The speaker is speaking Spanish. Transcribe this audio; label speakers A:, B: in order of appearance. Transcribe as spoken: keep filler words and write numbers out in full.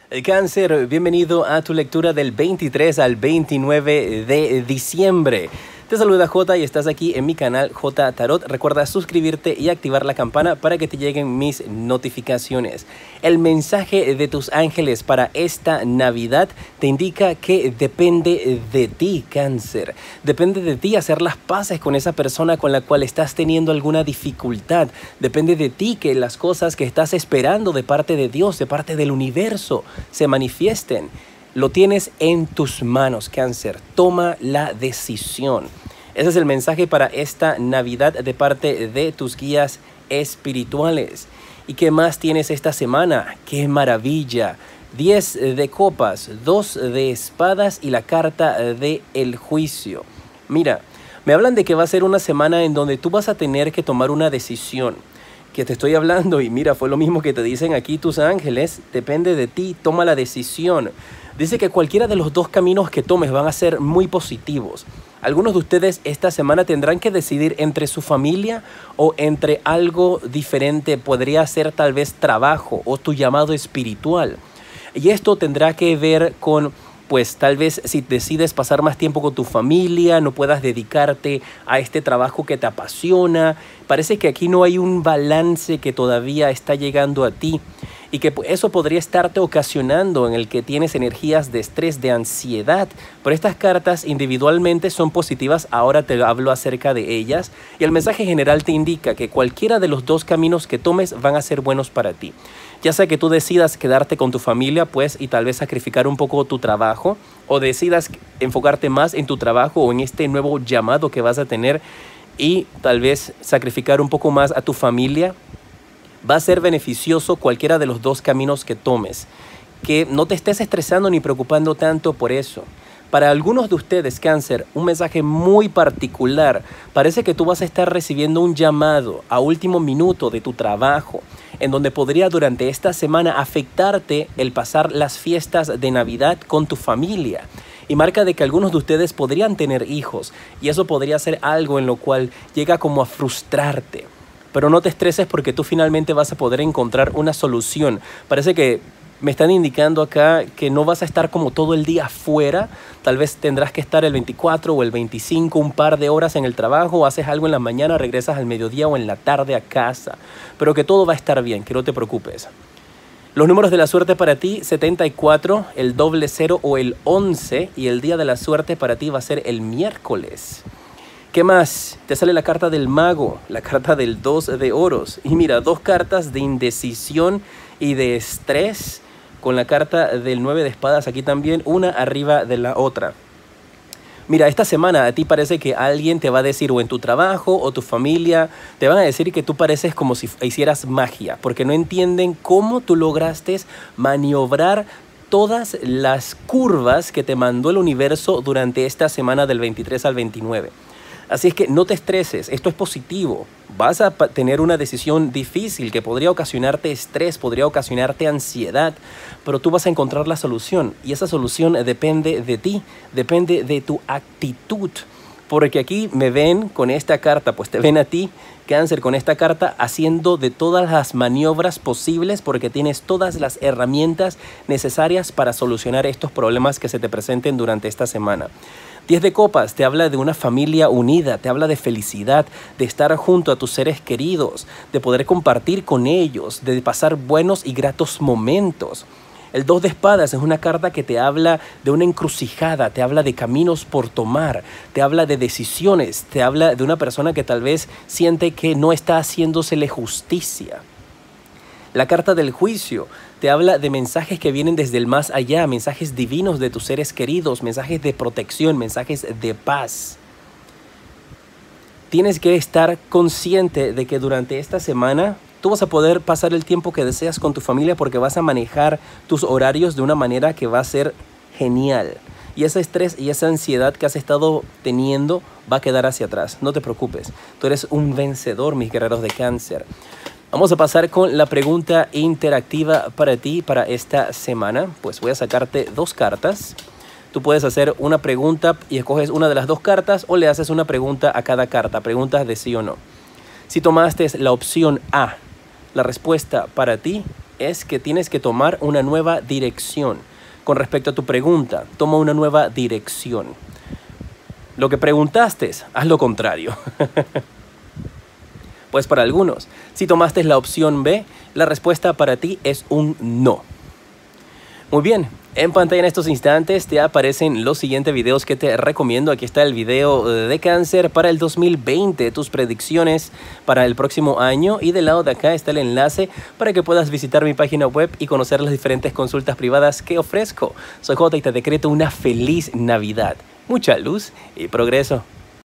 A: Cáncer, bienvenido a tu lectura del veintitrés al veintinueve de diciembre. Te saluda J y estás aquí en mi canal J Tarot. Recuerda suscribirte y activar la campana para que te lleguen mis notificaciones. El mensaje de tus ángeles para esta Navidad te indica que depende de ti, Cáncer. Depende de ti hacer las paces con esa persona con la cual estás teniendo alguna dificultad. Depende de ti que las cosas que estás esperando de parte de Dios, de parte del universo, se manifiesten. Lo tienes en tus manos, Cáncer. Toma la decisión. Ese es el mensaje para esta Navidad de parte de tus guías espirituales. ¿Y qué más tienes esta semana? ¡Qué maravilla! diez de copas, dos de espadas y la carta de el juicio. Mira, me hablan de que va a ser una semana en donde tú vas a tener que tomar una decisión. Que te estoy hablando y mira, fue lo mismo que te dicen aquí tus ángeles. Depende de ti, toma la decisión. Dice que cualquiera de los dos caminos que tomes van a ser muy positivos. Algunos de ustedes esta semana tendrán que decidir entre su familia o entre algo diferente. Podría ser tal vez trabajo o tu llamado espiritual. Y esto tendrá que ver con, pues tal vez si decides pasar más tiempo con tu familia, no puedas dedicarte a este trabajo que te apasiona. Parece que aquí no hay un balance que todavía está llegando a ti. Y que eso podría estarte ocasionando en el que tienes energías de estrés, de ansiedad. Pero estas cartas individualmente son positivas, ahora te hablo acerca de ellas. Y el mensaje general te indica que cualquiera de los dos caminos que tomes van a ser buenos para ti. Ya sea que tú decidas quedarte con tu familia, pues, y tal vez sacrificar un poco tu trabajo, o decidas enfocarte más en tu trabajo o en este nuevo llamado que vas a tener y tal vez sacrificar un poco más a tu familia. Va a ser beneficioso cualquiera de los dos caminos que tomes. Que no te estés estresando ni preocupando tanto por eso. Para algunos de ustedes, Cáncer, un mensaje muy particular. Parece que tú vas a estar recibiendo un llamado a último minuto de tu trabajo, en donde podría durante esta semana afectarte el pasar las fiestas de Navidad con tu familia. Y marca de que algunos de ustedes podrían tener hijos, y eso podría ser algo en lo cual llega como a frustrarte. Pero no te estreses porque tú finalmente vas a poder encontrar una solución. Parece que me están indicando acá que no vas a estar como todo el día afuera. Tal vez tendrás que estar el veinticuatro o el veinticinco, un par de horas en el trabajo. Haces algo en la mañana, regresas al mediodía o en la tarde a casa. Pero que todo va a estar bien, que no te preocupes. Los números de la suerte para ti, setenta y cuatro, el doble cero o el once. Y el día de la suerte para ti va a ser el miércoles. ¿Qué más? Te sale la carta del mago, la carta del dos de oros. Y mira, dos cartas de indecisión y de estrés con la carta del nueve de espadas aquí también, una arriba de la otra. Mira, esta semana a ti parece que alguien te va a decir, o en tu trabajo o tu familia, te van a decir que tú pareces como si hicieras magia, porque no entienden cómo tú lograste maniobrar todas las curvas que te mandó el universo durante esta semana del veintitrés al veintinueve. Así es que no te estreses, esto es positivo. Vas a tener una decisión difícil que podría ocasionarte estrés, podría ocasionarte ansiedad, pero tú vas a encontrar la solución y esa solución depende de ti, depende de tu actitud. Porque aquí me ven con esta carta, pues te ven a ti, Cáncer, con esta carta haciendo de todas las maniobras posibles porque tienes todas las herramientas necesarias para solucionar estos problemas que se te presenten durante esta semana. diez de copas te habla de una familia unida, te habla de felicidad, de estar junto a tus seres queridos, de poder compartir con ellos, de pasar buenos y gratos momentos. El dos de espadas es una carta que te habla de una encrucijada, te habla de caminos por tomar, te habla de decisiones, te habla de una persona que tal vez siente que no está haciéndosele justicia. La carta del juicio te habla de mensajes que vienen desde el más allá, mensajes divinos de tus seres queridos, mensajes de protección, mensajes de paz. Tienes que estar consciente de que durante esta semana tú vas a poder pasar el tiempo que deseas con tu familia porque vas a manejar tus horarios de una manera que va a ser genial. Y ese estrés y esa ansiedad que has estado teniendo va a quedar hacia atrás. No te preocupes, tú eres un vencedor, mis guerreros de Cáncer. Vamos a pasar con la pregunta interactiva para ti para esta semana. Pues voy a sacarte dos cartas. Tú puedes hacer una pregunta y escoges una de las dos cartas o le haces una pregunta a cada carta, preguntas de sí o no. Si tomaste la opción A, la respuesta para ti es que tienes que tomar una nueva dirección. Con respecto a tu pregunta, toma una nueva dirección. Lo que preguntaste, haz lo contrario. Pues para algunos, si tomaste la opción B, la respuesta para ti es un no. Muy bien, en pantalla en estos instantes te aparecen los siguientes videos que te recomiendo. Aquí está el video de cáncer para el dos mil veinte, tus predicciones para el próximo año. Y del lado de acá está el enlace para que puedas visitar mi página web y conocer las diferentes consultas privadas que ofrezco. Soy Jota y te decreto una feliz Navidad. Mucha luz y progreso.